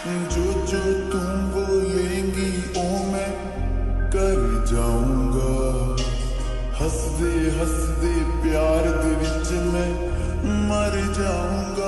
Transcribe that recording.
जो जो तुम बोलेंगी ओ मैं कर जाऊंगा। हसदे हसदे प्यार दे विच मैं मर जाऊंगा।